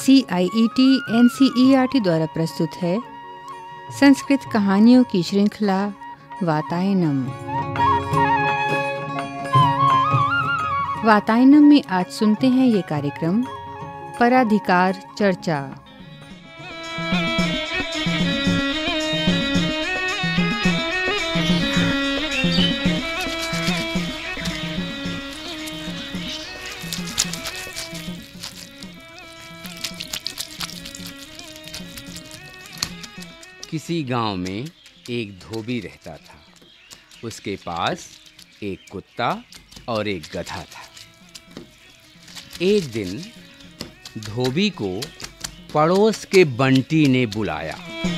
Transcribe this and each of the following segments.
CIET NCERT द्वारा प्रस्तुत है संस्कृत कहानियों की श्रृंखला वातायनम। वातायनम में आज सुनते हैं ये कार्यक्रम पराधिकार चर्चा। किसी गांव में एक धोबी रहता था। उसके पास एक कुत्ता और एक गधा था। एक दिन धोबी को पड़ोस के बंटी ने बुलाया।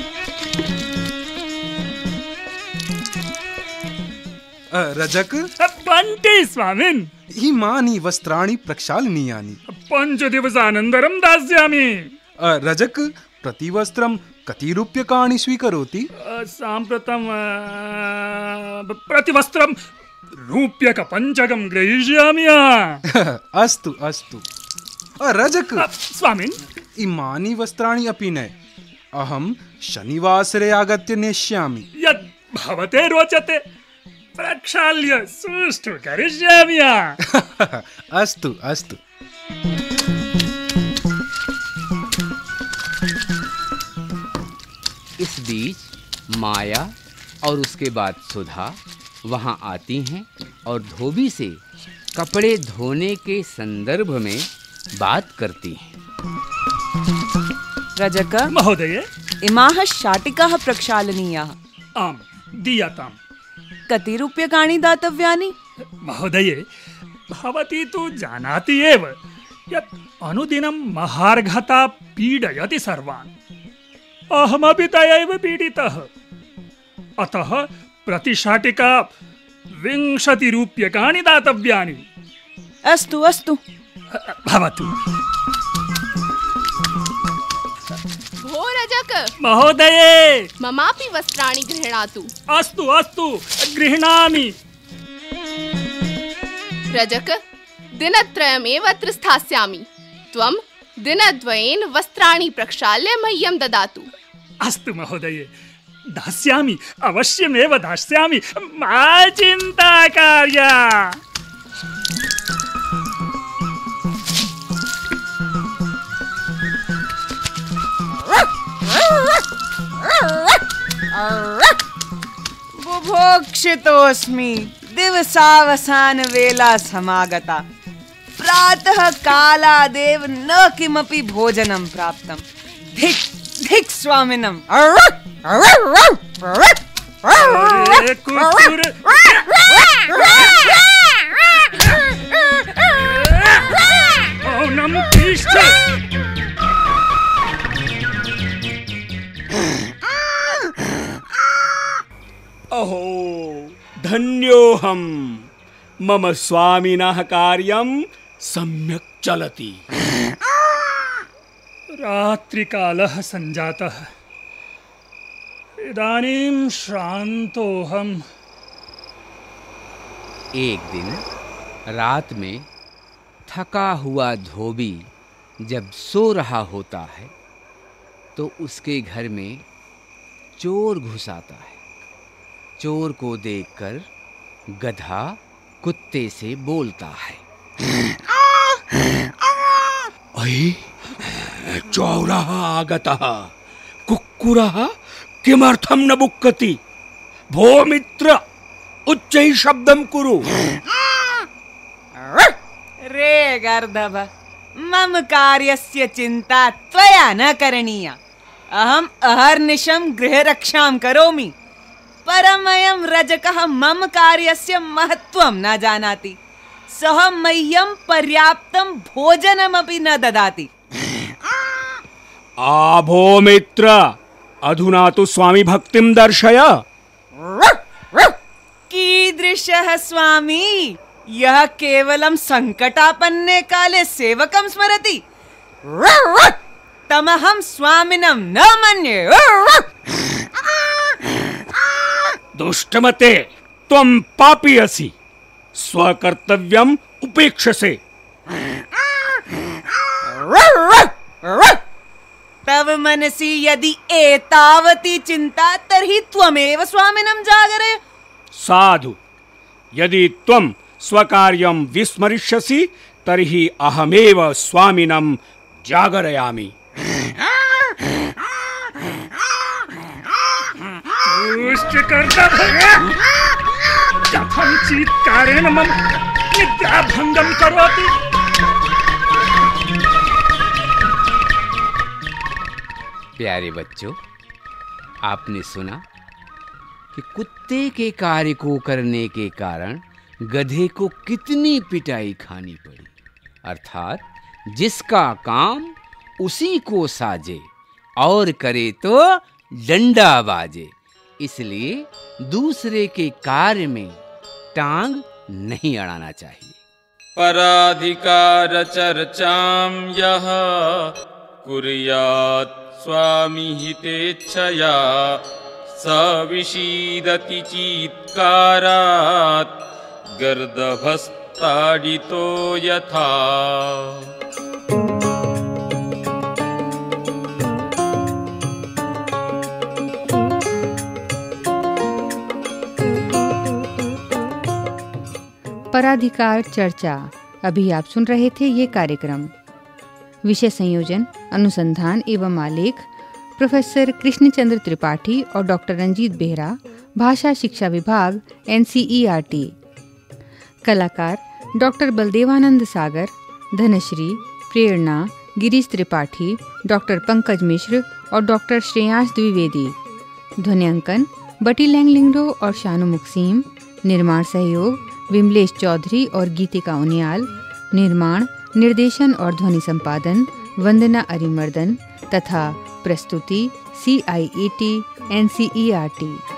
रजक बंटी स्वामिन् इमानि वस्त्राणि प्रक्षालनीयानि पंचदिवसानन्तरं दास्यामि। रजक प्रतिवस्त्रं कति रूप्यकाणि स्वीकरोति? साम्प्रतं प्रतिवस्त्रं रूप्यकपञ्चकं ग्रहीष्यामि। अस्तु अस्तु। रजक स्वामिन् इमानि वस्त्राणि अपि न, अहं शनिवासरे आगत्य नेष्यामि। यद् भवते रोचते प्रक्षाल्य सुष्ठु करिष्यामि। अस्तु अस्तु। इस बीच माया और उसके बाद सुधा वहाँ आती हैं और धोबी से कपड़े धोने के संदर्भ में बात करती हैं। रजक महोदये, इमाः शाटिकाः प्रक्षालनीयाः। आम् दीयताम्। कति रूप्यकाणि दातव्यानि? महोदये, भवती तु जानाति एव यत् अनुदिनं महार्घता पीडयति सर्वान्। अहमपि तयैव पीडितः। अतः प्रतिशाटिका 20 रूप्यकाणि दातव्यानि। अस्तु अस्तु। भवतु। भो रजक महोदये, ममापि वस्त्राणि गृह्णातु। अस्तु अस्तु गृह्णामि। रजक, दिनत्रयमेव अत्र स्थास्यामि। त्वं दिनद्वयेन वस्त्राणि प्रक्षाल्य मह्यं ददातु। अस्तु महोदये, दास्यामि, अवश्यमेव दास्यामि। मा चिन्ता कार्या। बुभुक्षितोऽस्मि, दिवसावसान वेला समागता। प्रातः कालादेव न किमपि भोजनं प्राप्तं। धिक् धिक् स्वामिनम्। अरे कुकुर, मौनं तिष्ठ। अहो धन्योऽहं, मम स्वामिनः कार्यं सम्यक् चलति। रात्रिकालः सञ्जातः। इदानीं श्रान्तोऽहम्। एक दिन रात में थका हुआ धोबी जब सो रहा होता है तो उसके घर में चोर घुस आता है। चोर को देखकर गधा कुत्ते से बोलता है, अयि चौरः आगतः, कुक्कुरः किमर्थं न बुक्कति? भो मित्र, उच्चैः शब्दं कुरु। रे गर्दभ, मम कार्यस्य चिन्ता त्वया न करणीया। अहम् अहर्निशं गृहरक्षां करोमि, परमयं रजकः मम कार्यस्य महत्त्वं न जानाति। सः मह्यं पर्याप्तं भोजनमपि न ददाति। भो मित्र, अधुना तु स्वामी भक्तिं दर्शय। कीदृशः स्वामी, यः केवलं संकटापन्ने काले सेवकं स्मरति? तमहं स्वामिनं न मन्ये। दुष्टमते, त्वं पापी असि। स्वकर्तव्यम उपेक्षसे। तव मनसि यदि एतावती चिंता तर्हि त्वमेव स्वामिनं जागरय। साधु, यदि त्वं स्वकार्यं विस्मरिष्यसि तर्हि अहमेव स्वामिनं जागरयामि। कथं चीत्कारेण मम निद्राभङ्गं करोति। प्यारे बच्चों, आपने सुना कि कुत्ते के कार्य को करने के कारण गधे को कितनी पिटाई खानी पड़ी। अर्थात जिसका काम उसी को साजे और करे तो डंडा बाजे। इसलिए दूसरे के कार्य में टांग नहीं अड़ाना चाहिए। पराधिकार चर्चां यः कुर्यात् स्वामी हितेच्छया स विषीदति चीत्कारात् गर्दभस्ताडितो यथा। पराधिकार चर्चा। अभी आप सुन रहे थे ये कार्यक्रम। विषय संयोजन, अनुसंधान एवं आलेख प्रोफेसर कृष्णचंद्र त्रिपाठी और डॉक्टर रंजीत बेहरा, भाषा शिक्षा विभाग, NCERT। कलाकार डॉक्टर बलदेवानंद सागर, धनश्री, प्रेरणा, गिरीश त्रिपाठी, डॉक्टर पंकज मिश्र और डॉक्टर श्रेयांश द्विवेदी। ध्वन्यांकन बटी लैंगलिंगडो और शानु मुक्सीम। निर्माण सहयोग विमलेश चौधरी और गीतिका उनियाल। निर्माण, निर्देशन और ध्वनि संपादन वंदना अरिमर्दन तथा प्रस्तुति CIET NCERT।